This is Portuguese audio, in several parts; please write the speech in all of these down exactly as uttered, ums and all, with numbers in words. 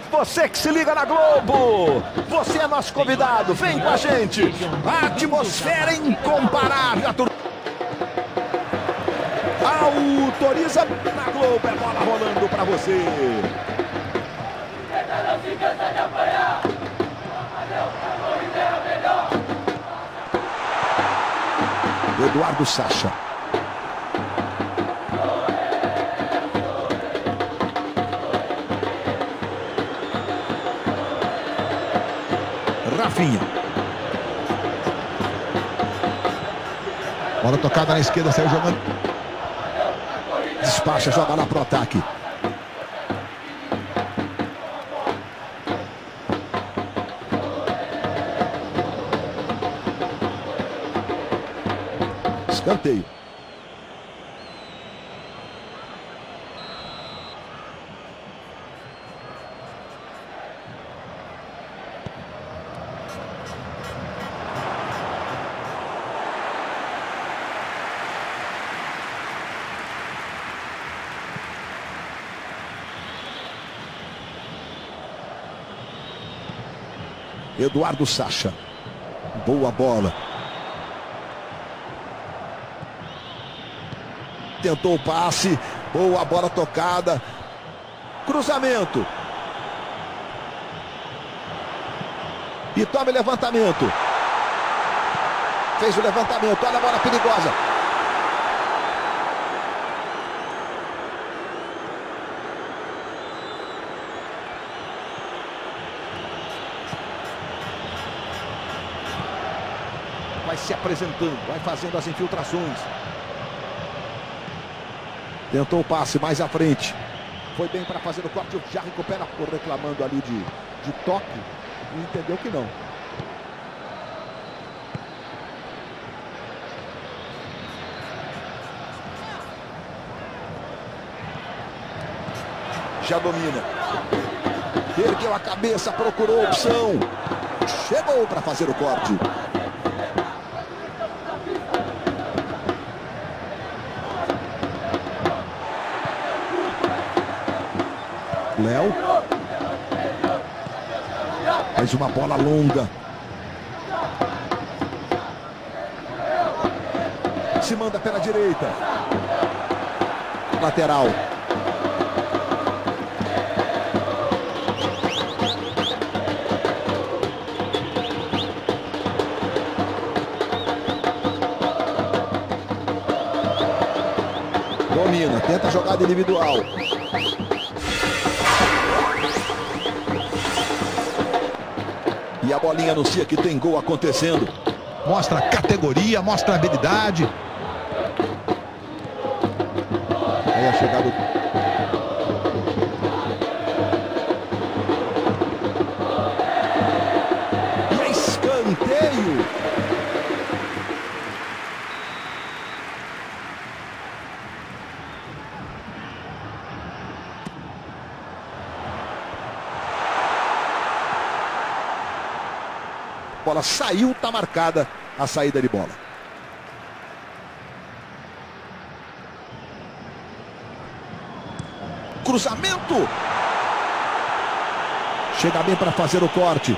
Você que se liga na Globo, você é nosso convidado, vem com a gente. A atmosfera incomparável. Autoriza na Globo, é bola rolando para você. Eduardo Sacha. Rafinha. Bola tocada na esquerda, saiu jogando. Despacha, joga lá pro ataque. Escanteio. Eduardo Sacha. Boa bola. Tentou o passe. Boa bola tocada. Cruzamento. E toma levantamento. Fez o levantamento. Olha a bola perigosa. Vai se apresentando, vai fazendo as infiltrações. Tentou o passe mais à frente. Foi bem para fazer o corte, já recupera por reclamando ali de, de toque. E entendeu que não. Já domina. Ergueu a cabeça, procurou opção. Chegou para fazer o corte. Léo. Faz uma bola longa. Se manda pela direita. Lateral. Domina, tenta a jogada individual. E a bolinha anuncia que tem gol acontecendo. Mostra categoria, mostra habilidade. Aí a chegada. E é escanteio. Bola saiu, tá marcada a saída de bola. Cruzamento. Chega bem para fazer o corte.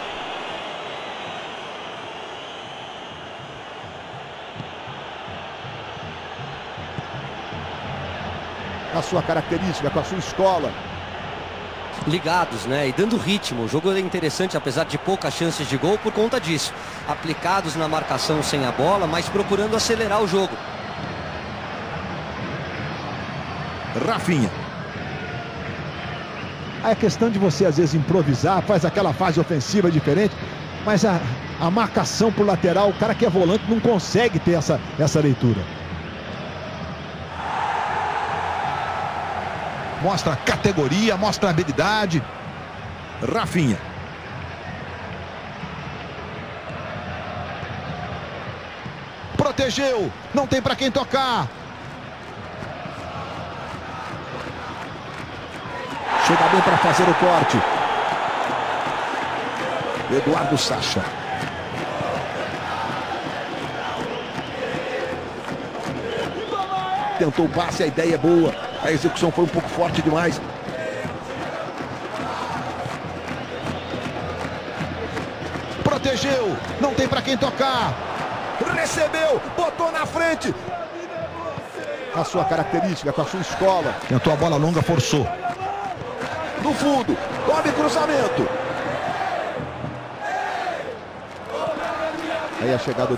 A sua característica, com a sua escola. Ligados, né? E dando ritmo. O jogo é interessante, apesar de poucas chances de gol, por conta disso. Aplicados na marcação sem a bola, mas procurando acelerar o jogo. Rafinha. Aí é questão de você, às vezes, improvisar, faz aquela fase ofensiva diferente, mas a, a marcação por lateral, o cara que é volante não consegue ter essa, essa leitura. Mostra categoria, mostra habilidade. Rafinha. Protegeu, não tem para quem tocar. Chega bem para fazer o corte. Eduardo Sacha. Tentou o passe, a ideia é boa. A execução foi um pouco forte demais. Protegeu, não tem para quem tocar. Recebeu, botou na frente. A sua característica, com a sua escola. Tentou a bola longa, forçou. No fundo, tome cruzamento. Aí a chegada do...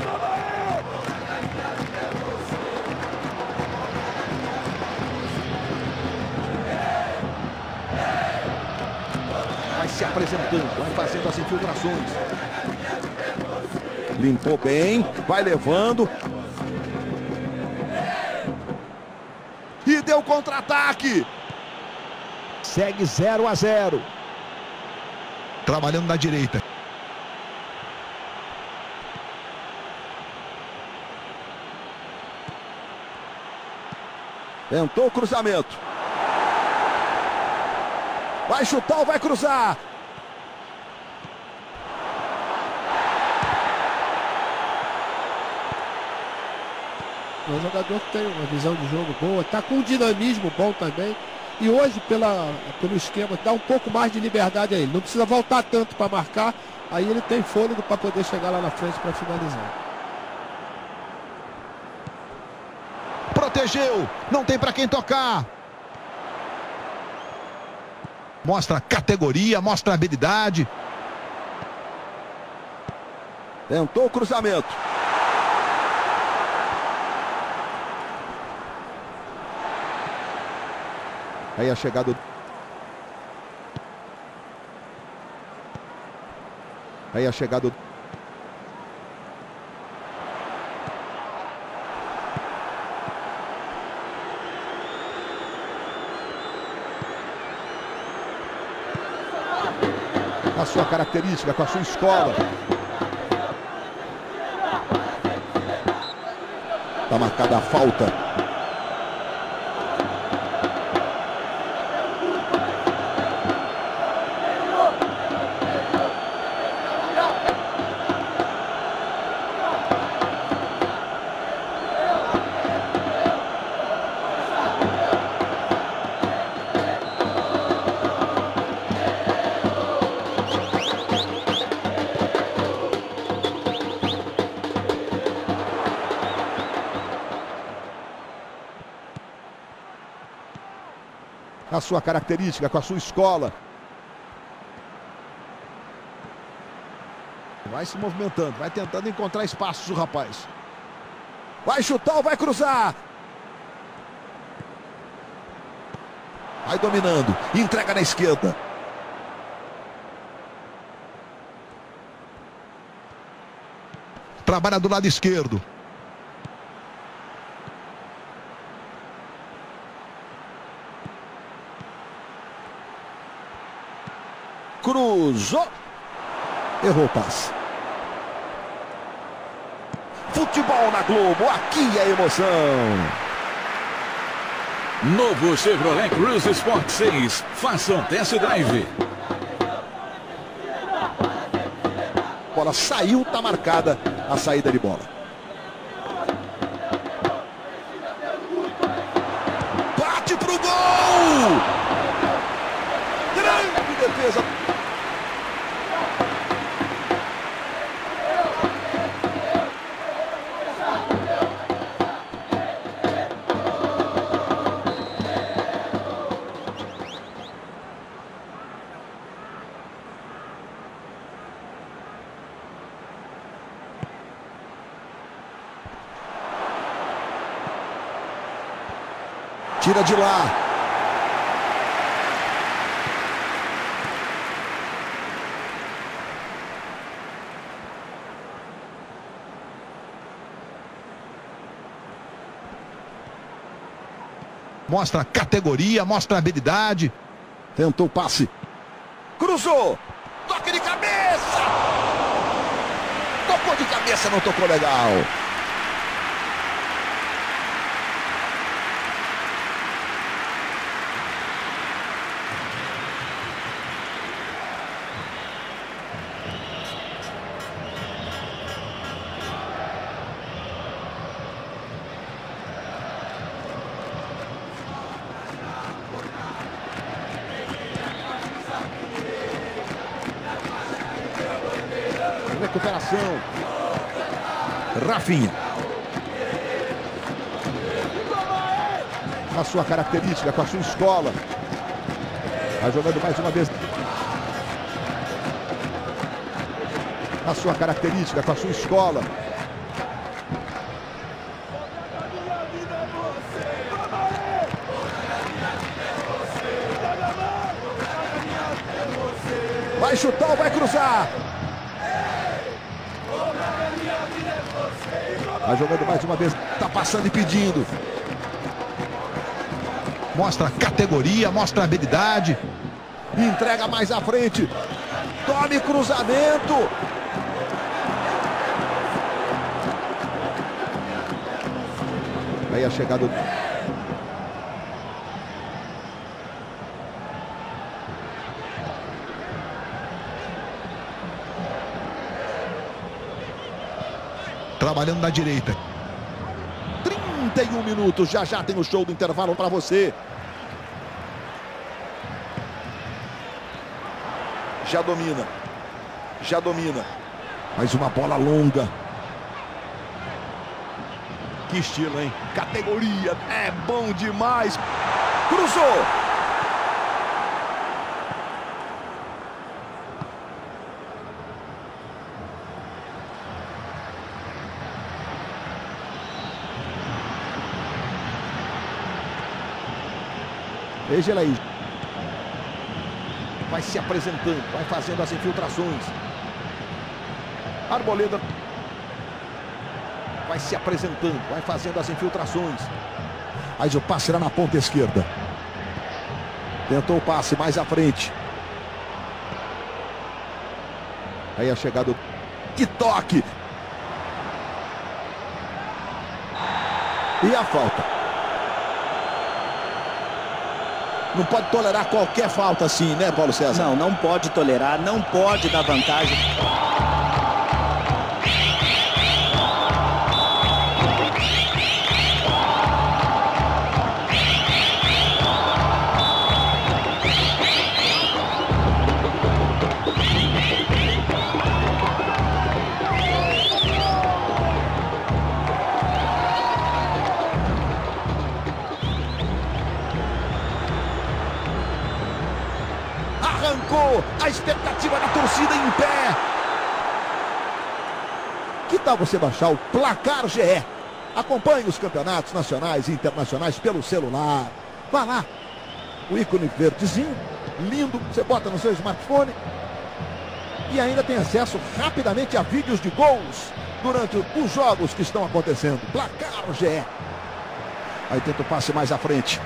Vai se apresentando, vai fazendo as infiltrações. Limpou bem, vai levando. E deu contra-ataque. Segue zero a zero. Trabalhando na direita. Tentou o cruzamento. Vai chutar ou vai cruzar? É um jogador que tem uma visão de jogo boa, está com um dinamismo bom também. E hoje, pela, pelo esquema, dá um pouco mais de liberdade a ele. Não precisa voltar tanto para marcar, aí ele tem fôlego para poder chegar lá na frente para finalizar. Protegeu, não tem para quem tocar. Mostra categoria, mostra habilidade. Tentou o cruzamento. Aí a chegada do... Aí a chegada do... A sua característica, com a sua escola. Está marcada a falta. A sua característica, com a sua escola. Vai se movimentando, vai tentando encontrar espaços o rapaz. Vai chutar ou vai cruzar? Vai dominando, entrega na esquerda. Trabalha do lado esquerdo. Cruzou. Errou o passe. Futebol na Globo, aqui é emoção. Novo Chevrolet Cruze Sport seis. Faça um test drive. Bola saiu, tá marcada a saída de bola. Bate pro gol! Grande defesa. Tira de lá. Mostra categoria, mostra habilidade. Tentou o passe. Cruzou. Toque de cabeça. Tocou de cabeça, não tocou legal. Recuperação. Rafinha. Com a sua característica, com a sua escola. Vai jogando mais uma vez. A sua característica, com a sua escola. Vai chutar ou vai cruzar? Vai jogando mais uma vez. Tá passando e pedindo. Mostra categoria, mostra habilidade. Entrega mais à frente. Tome cruzamento. Aí a chegada do... Trabalhando na direita. trinta e um minutos. Já já tem o show do intervalo para você. Já domina. Já domina. Mais uma bola longa. Que estilo, hein? Categoria. É bom demais. Cruzou. Veja ele aí. Vai se apresentando, vai fazendo as infiltrações. Arboleda vai se apresentando, vai fazendo as infiltrações. Aí o passe era na ponta esquerda. Tentou o passe mais à frente. Aí a chegada. Que toque! E a falta. Não pode tolerar qualquer falta assim, né, Paulo César? Não, não pode tolerar, não pode dar vantagem. Arrancou a expectativa da torcida em pé. Que tal você baixar o Placar G E? Acompanhe os campeonatos nacionais e internacionais pelo celular. Vá lá. O ícone verdezinho, lindo, você bota no seu smartphone. E ainda tem acesso rapidamente a vídeos de gols durante os jogos que estão acontecendo. Placar G E. Aí tenta o passe mais à frente.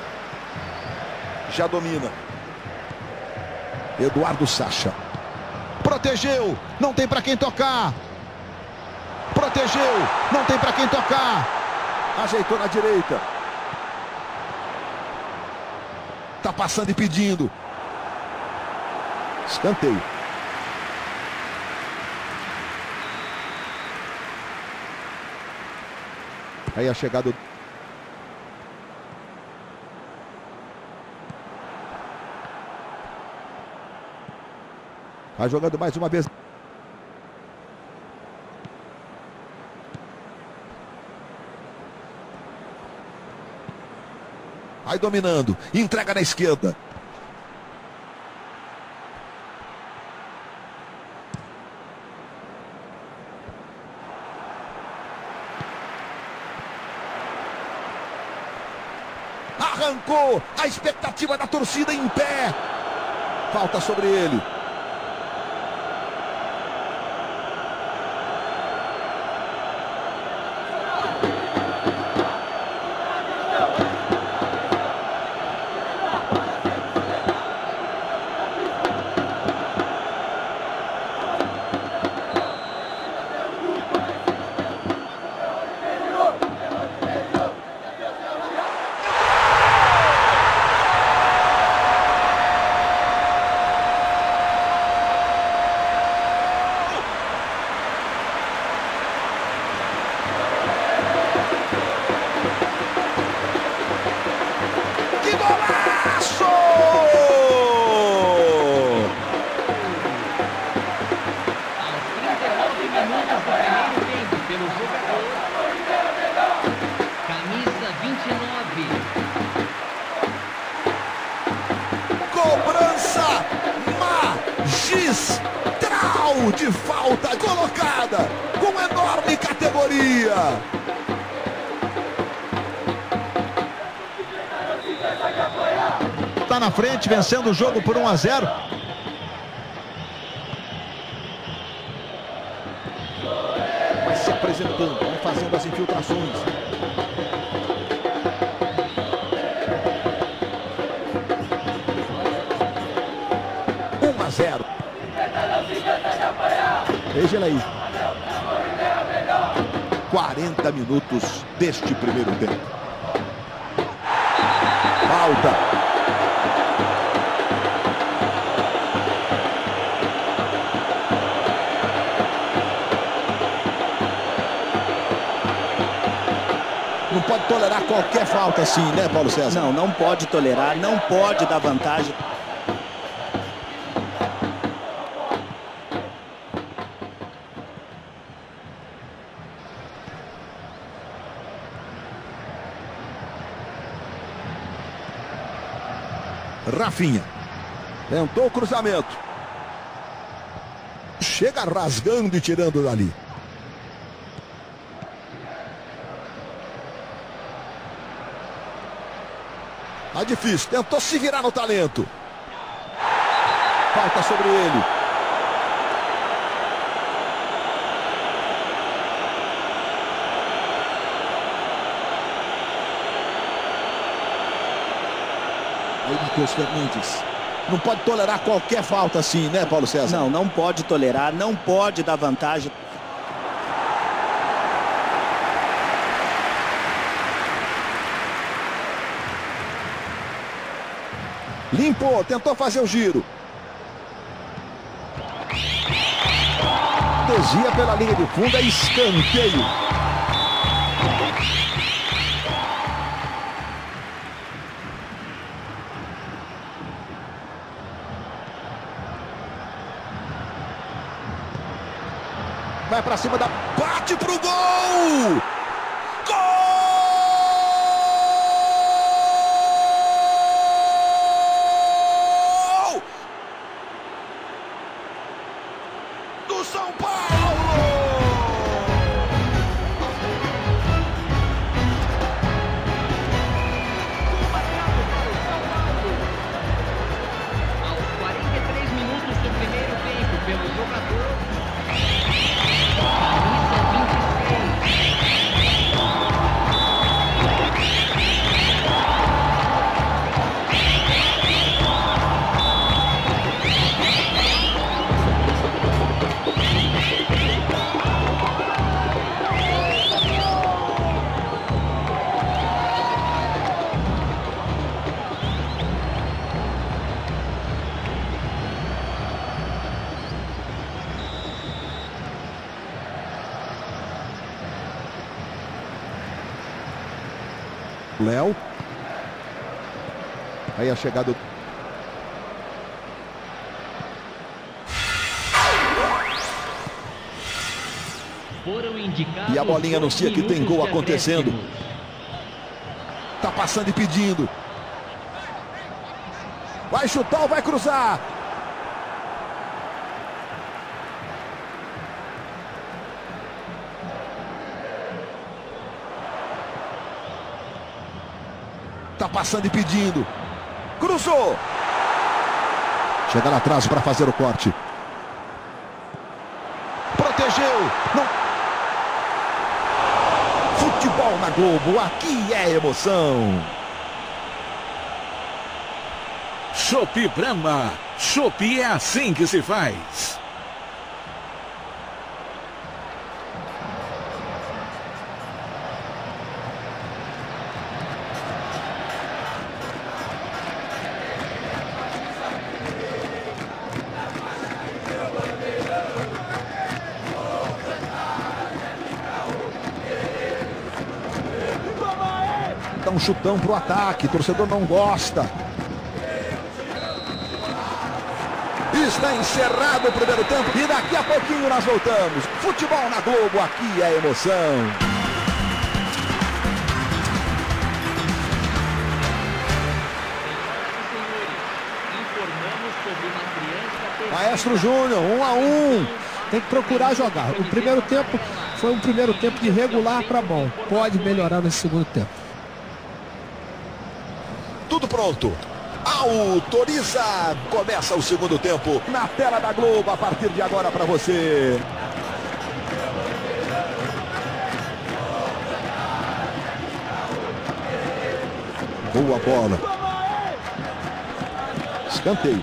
Já domina. Eduardo Sacha. Protegeu, não tem para quem tocar. Protegeu, não tem para quem tocar. Ajeitou na direita. Tá passando e pedindo. Escanteio. Aí a chegada. Vai jogando mais uma vez. Vai dominando. Entrega na esquerda. Arrancou. A expectativa da torcida em pé. Falta sobre ele. magistral de falta colocada com enorme categoria. Está na frente, vencendo o jogo por um a zero. Vai se apresentando, vai fazendo as infiltrações. um a zero. Veja ele aí. quarenta minutos deste primeiro tempo. Falta. Não pode tolerar qualquer falta assim, né, Paulo César? Não, não pode tolerar, não pode dar vantagem. Rafinha tentou o cruzamento, chega rasgando e tirando dali. Tá difícil, tentou se virar no talento. Falta sobre ele. Aí Matheus Fernandes. Não pode tolerar qualquer falta assim, né, Paulo César? Não, não pode tolerar, não pode dar vantagem. Limpou, tentou fazer o giro. Desvia pela linha de fundo, é escanteio. Vai pra cima da... Bate pro gol! Gol! Do São Paulo! Aos quarenta e três minutos do primeiro tempo, pelo jogador... Léo. Aí a chegada. E a bolinha anuncia que tem gol acontecendo. Tá passando e pedindo. Vai chutar ou vai cruzar? Tá passando e pedindo. Cruzou. Chega lá atrás para fazer o corte. Protegeu. Não. Futebol na Globo. Aqui é emoção. Chopp Brahma. Chopp é assim que se faz. Dá um chutão pro ataque, o torcedor não gosta. Está encerrado o primeiro tempo e daqui a pouquinho nós voltamos. Futebol na Globo, aqui é emoção. Informando Falamos sobre uma criança... Maestro Júnior, um a um. Tem que procurar jogar. O primeiro tempo foi um primeiro tempo de regular para bom. Pode melhorar nesse segundo tempo. Tudo pronto. Autoriza. Começa o segundo tempo na tela da Globo a partir de agora para você. Boa bola. Escanteio.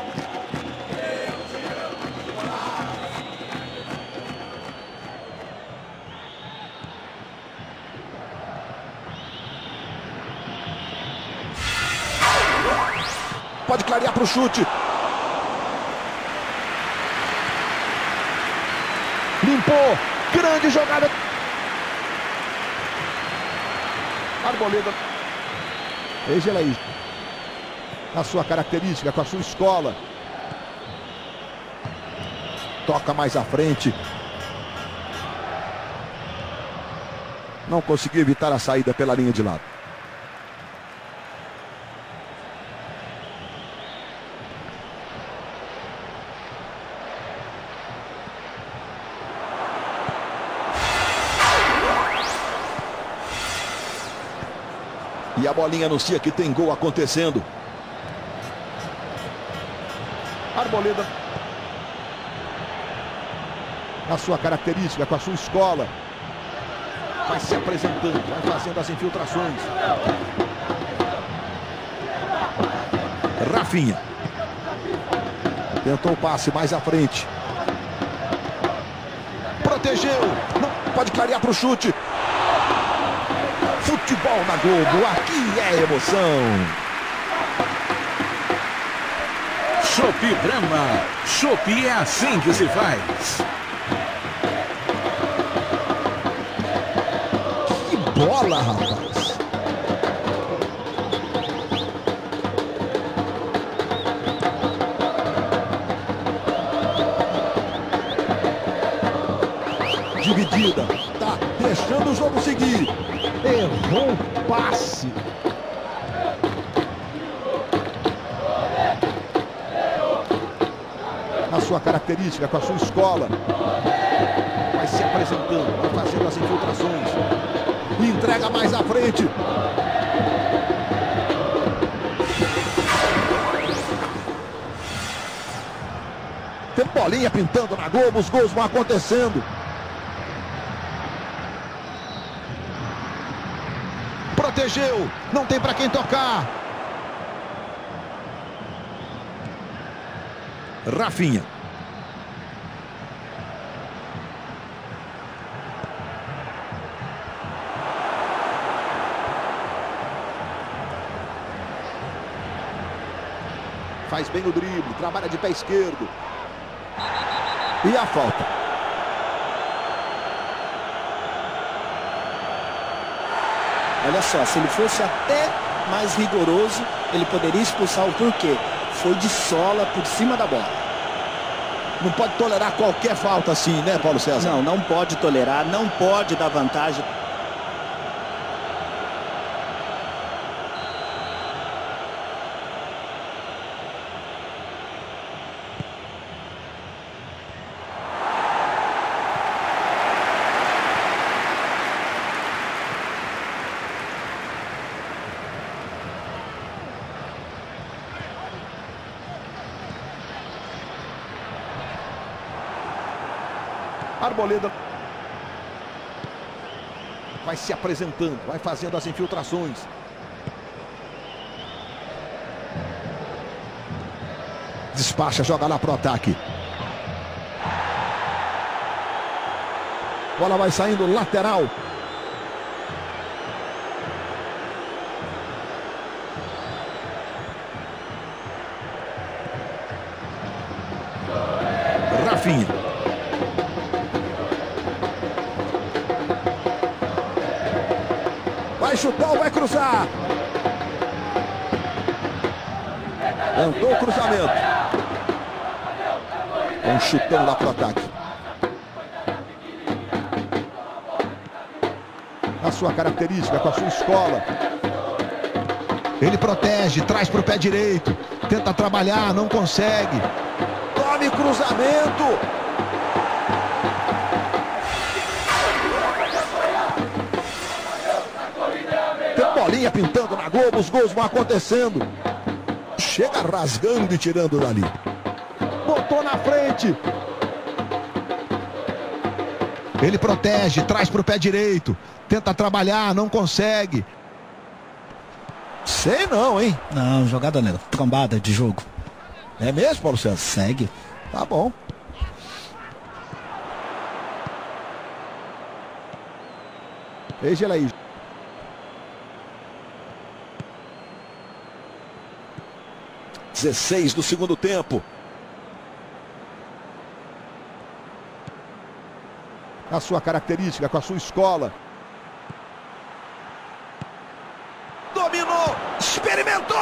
Pode clarear para o chute. Limpou. Grande jogada. Arboleda. Veja ela aí. Na sua característica, com a sua escola. Toca mais à frente. Não conseguiu evitar a saída pela linha de lado. E a bolinha anuncia que tem gol acontecendo. Arboleda. Na sua característica, com a sua escola. Vai se apresentando, vai fazendo as infiltrações. Rafinha. Tentou o passe mais à frente. Protegeu. Não pode clarear para o chute. Futebol na Globo, aqui é emoção. Chopp Brahma. Chopp é assim que se faz. Que bola, rapaz. Dividida. Tá deixando o jogo seguir. Errou o passe. Na sua característica, com a sua escola. Vai se apresentando, vai fazendo as infiltrações. Entrega mais à frente. Tem bolinha pintando na Globo, os gols vão acontecendo. Protegeu, não tem para quem tocar. Rafinha. Faz bem o drible, trabalha de pé esquerdo. E a falta. Olha só, se ele fosse até mais rigoroso, ele poderia expulsar o porquê. Foi de sola por cima da bola. Não pode tolerar qualquer falta assim, né, Paulo César? Não, não pode tolerar, não pode dar vantagem. Arboleda. Vai se apresentando, vai fazendo as infiltrações. Despacha, joga lá pro ataque. Bola vai saindo lateral. Rafinha. Vai chutar ou vai cruzar? Tentou o cruzamento. Um chutão lá pro ataque. A sua característica, com a sua escola. Ele protege, traz pro pé direito. Tenta trabalhar, não consegue. Tome cruzamento. Tem bolinha pintando na Globo, os gols vão acontecendo. Chega rasgando e tirando dali. Botou na frente. Ele protege, traz para o pé direito. Tenta trabalhar, não consegue. Sei não, hein? Não, jogada nela. Trombada de jogo. É mesmo, Paulo César? Segue. Tá bom. Veja ele aí. dezesseis do segundo tempo. A sua característica, com a sua escola. Dominou, experimentou!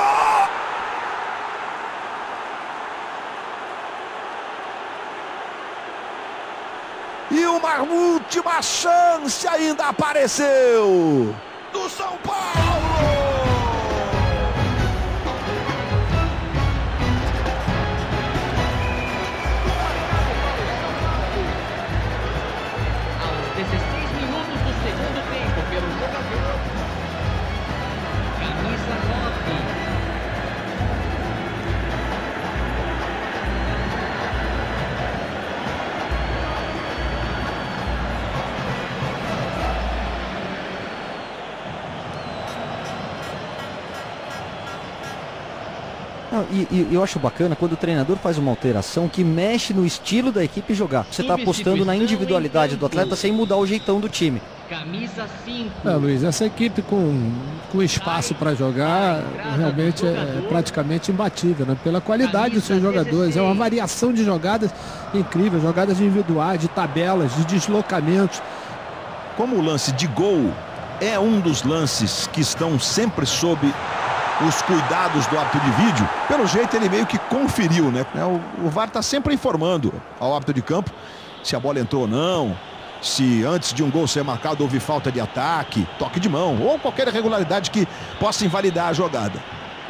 E uma última chance ainda apareceu. Do São Paulo! dezesseis minutos do segundo tempo pelo jogador camisa nove. Não, e, e eu acho bacana quando o treinador faz uma alteração que mexe no estilo da equipe jogar. Você está apostando na individualidade do atleta sem mudar o jeitão do time. Camisa cinco. É, Luiz, essa equipe com, com espaço para jogar realmente é praticamente imbatível, né? Pela qualidade dos seus jogadores. É uma variação de jogadas incrível, jogadas individuais, de tabelas, de deslocamentos. Como o lance de gol é um dos lances que estão sempre sob os cuidados do árbitro de vídeo, pelo jeito ele meio que conferiu, né? O, o V A R está sempre informando ao árbitro de campo se a bola entrou ou não, se antes de um gol ser marcado houve falta de ataque, toque de mão ou qualquer irregularidade que possa invalidar a jogada.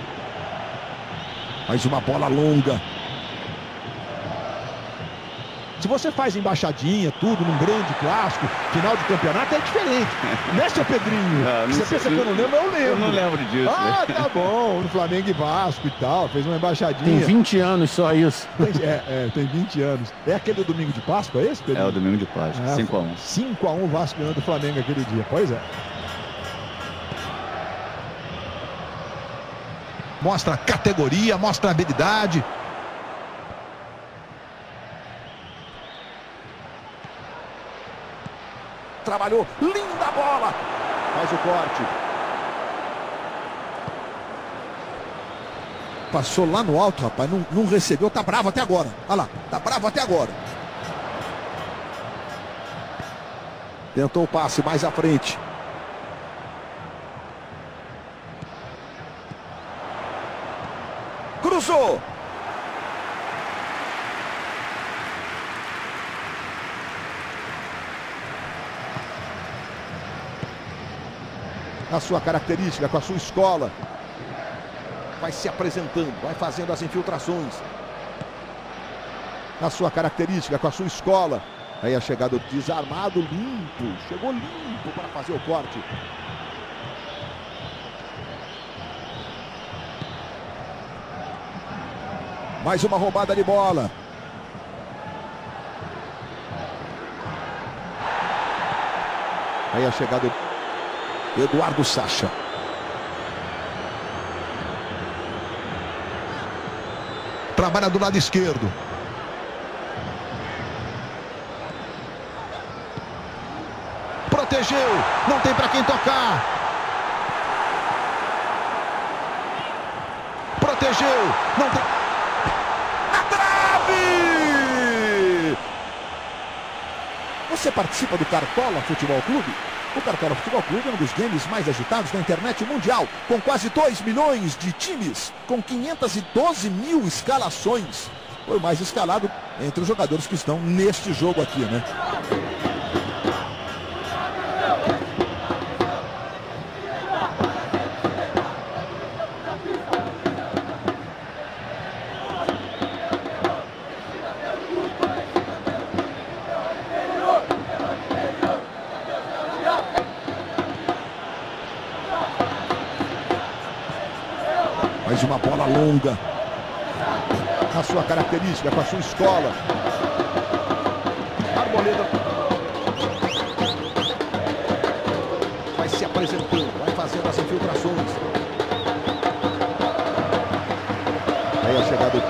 Mais uma bola longa. Se você faz embaixadinha, tudo, num grande clássico, final de campeonato, é diferente. Né, seu Pedrinho? Não, não você sei, pensa que eu não lembro, eu lembro. Eu não lembro disso. Ah, né? tá bom, no Flamengo e Vasco e tal, fez uma embaixadinha. Tem vinte anos só isso. Tem, é, é, tem vinte anos. É aquele do domingo de Páscoa, é esse, Pedrinho? É o domingo de Páscoa, cinco a um. cinco a um o Vasco ganhando do Flamengo aquele dia, pois é. Mostra categoria, mostra habilidade. Trabalhou, linda bola. Faz o corte. Passou lá no alto, rapaz, não, não recebeu, tá bravo até agora. Olha lá, tá bravo até agora. Tentou o passe mais à frente. Cruzou. A sua característica, com a sua escola. Vai se apresentando, vai fazendo as infiltrações. A sua característica, com a sua escola. Aí a chegada do desarmado, limpo. Chegou limpo para fazer o corte. Mais uma roubada de bola. Aí a chegada do Eduardo Sacha. Trabalha do lado esquerdo. Protegeu. Não tem para quem tocar. Protegeu. Não tem. A trave! Você participa do Cartola Futebol Clube? O Cartola Futebol Clube é um dos games mais agitados da internet mundial, com quase dois milhões de times, com quinhentas e doze mil escalações. Foi o mais escalado entre os jogadores que estão neste jogo aqui, né? Mais uma bola longa. A sua característica, com a sua escola. Arboleda vai se apresentando, vai fazendo as infiltrações. Aí a chegada.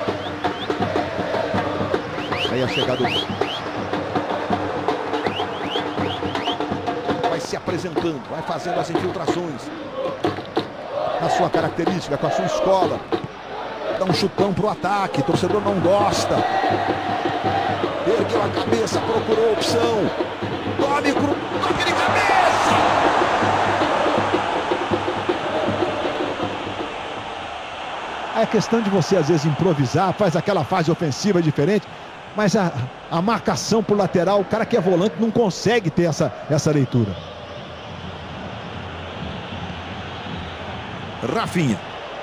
Aí a chegada. Vai se apresentando, vai fazendo as infiltrações. A sua característica, com a sua escola. Dá um chutão pro ataque, o torcedor não gosta. Ergueu a cabeça, procurou a opção. Tome cru... toque de cabeça! É questão de você, às vezes, improvisar, faz aquela fase ofensiva diferente, mas a, a marcação pro lateral, o cara que é volante não consegue ter essa, essa leitura. Rafinha.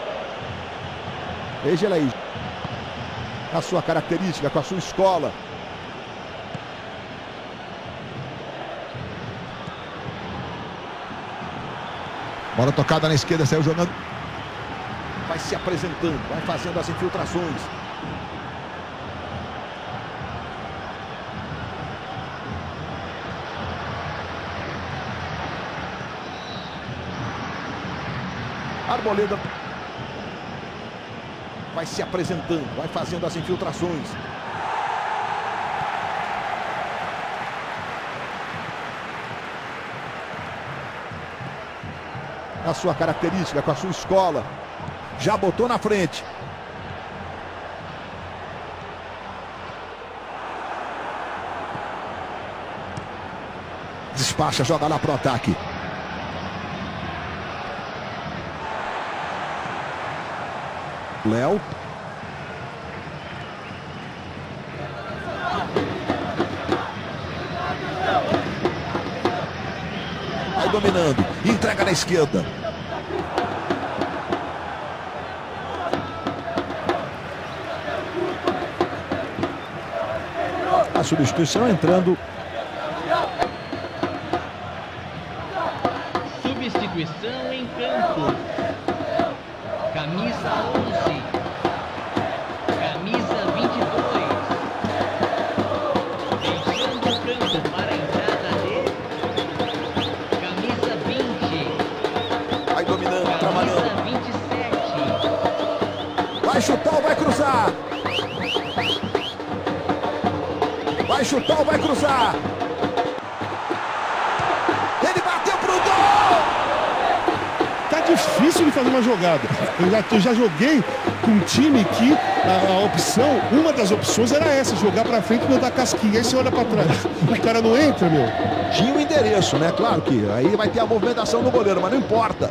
Veja ele aí. A sua característica, com a sua escola. Bola tocada na esquerda, saiu jogando. Vai se apresentando, vai fazendo as infiltrações. Arboleda vai se apresentando, vai fazendo as infiltrações. A sua característica, com a sua escola. Já botou na frente. Despacha, joga lá pro ataque. Léo. Vai dominando. Entrega na esquerda. A substituição entrando. Substituição em campo. Camisa onze. Camisa vinte e dois. Deixando o campo para a entrada de camisa vinte. Vai dominando, Camisa trabalhando. vinte e sete. Vai chutar ou vai cruzar? Vai chutar ou vai cruzar? Ele bateu pro gol! Tá difícil de fazer uma jogada. Eu já, eu já joguei com um time que a, a opção, uma das opções era essa, jogar pra frente e mandar casquinha. Aí você olha pra trás, o cara não entra, meu. Tinha o endereço, né? Claro que aí vai ter a movimentação do goleiro, mas não importa.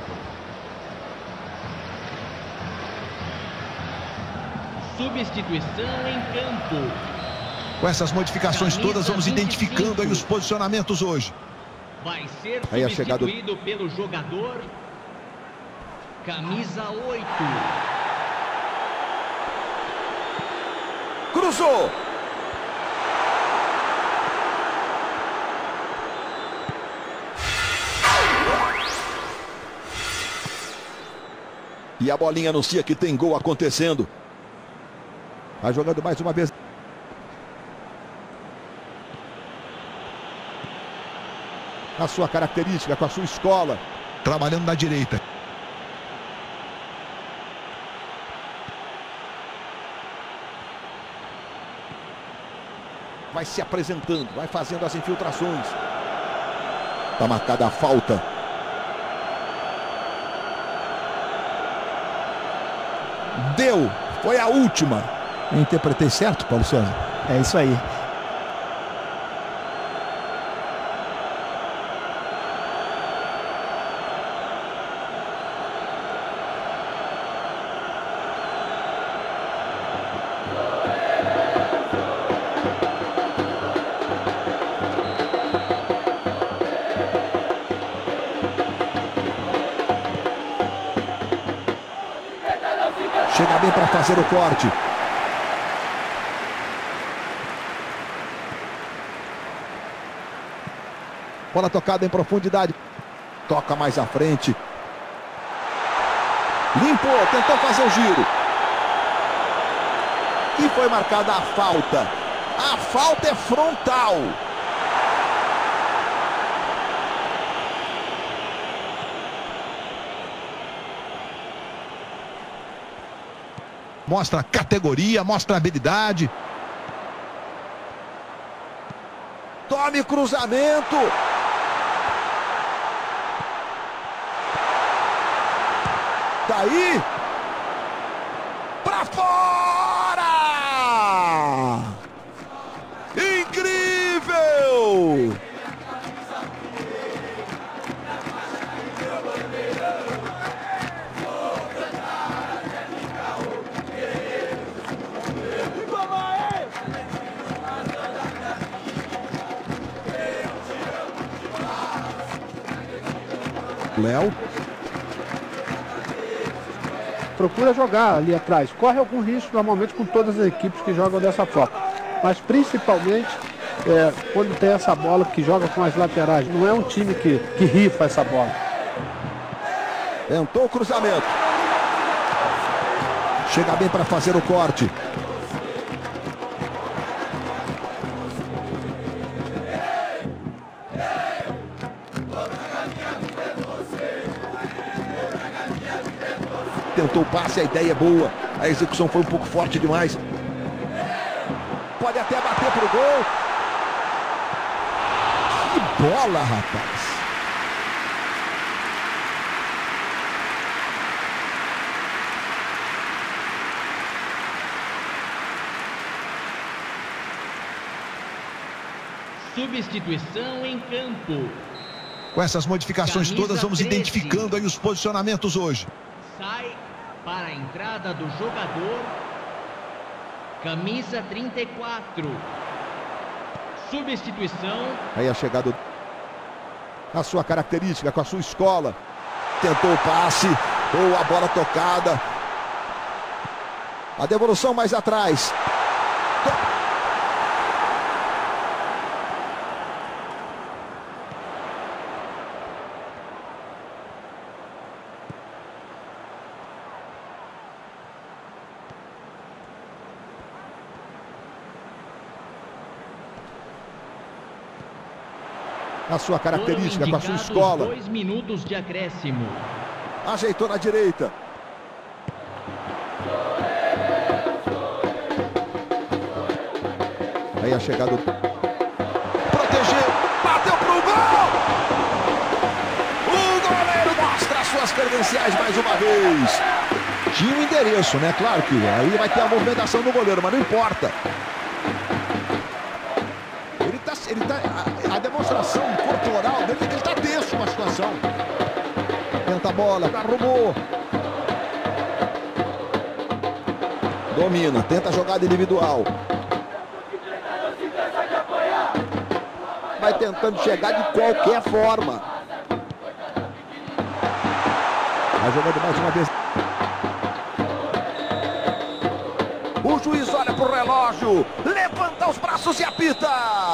Substituição em campo. Com essas modificações Camisa todas, vamos vinte e identificando aí cinco. os posicionamentos hoje. Vai ser Aí a chegada- substituído pelo jogador camisa oito. Cruzou! E a bolinha anuncia que tem gol acontecendo. Vai jogando mais uma vez. A sua característica, com a sua escola. Trabalhando na direita. Vai se apresentando, vai fazendo as infiltrações. Está marcada a falta. Deu, foi a última. Eu interpretei certo, Paulo César? É isso aí. Chega bem para fazer o corte. Bola tocada em profundidade. Toca mais à frente. Limpou, tentou fazer o giro. E foi marcada a falta. A falta é frontal. Mostra categoria, mostra habilidade. Tome cruzamento. Daí. Pra fora! Incrível! Léo. Procura jogar ali atrás. Corre algum risco normalmente com todas as equipes que jogam dessa forma. Mas principalmente é, quando tem essa bola que joga com as laterais. Não é um time que, que rifa essa bola. Tentou o cruzamento. Chega bem para fazer o corte. Tentou o passe, a ideia é boa. A execução foi um pouco forte demais. Pode até bater pro gol. Que bola, rapaz. Substituição em campo. Com essas modificações Camisa todas, vamos treze. identificando aí os posicionamentos hoje. Sai para a entrada do jogador. Camisa trinta e quatro. Substituição. Aí a chegada a sua característica, com a sua escola. Tentou o passe, ou a bola tocada. A devolução mais atrás. A sua característica, com a sua escola. Dois minutos de acréscimo. Ajeitou na direita. Aí a chegada. Protegeu. Bateu pro gol. O goleiro mostra as suas credenciais mais uma vez. Tinha um endereço, né? Claro que aí vai ter a movimentação do goleiro, mas não importa. Ele tá... Ele tá a, a demonstração corporal dele é que ele tá tenso com a situação. Tenta a bola, arrumou. Domina, tenta a jogada individual. Vai tentando chegar de qualquer forma. Vai jogando mais uma vez. O juiz olha pro relógio, levanta os braços e apita.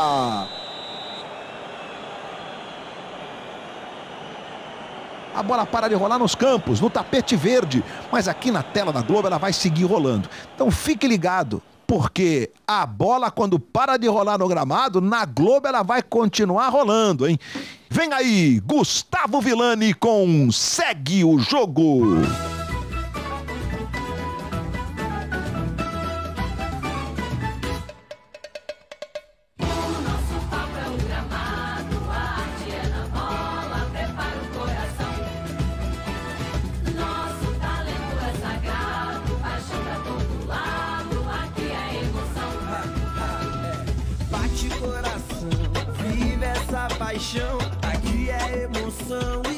A bola para de rolar nos campos, no tapete verde. Mas aqui na tela da Globo ela vai seguir rolando. Então fique ligado, porque a bola, quando para de rolar no gramado, na Globo ela vai continuar rolando, hein? Vem aí, Gustavo Villani com Segue o Jogo. Paixão, aqui é emoção.